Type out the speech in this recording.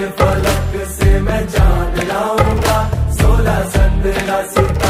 फलक से मैं जान लाऊंगा, 16 15 सितारे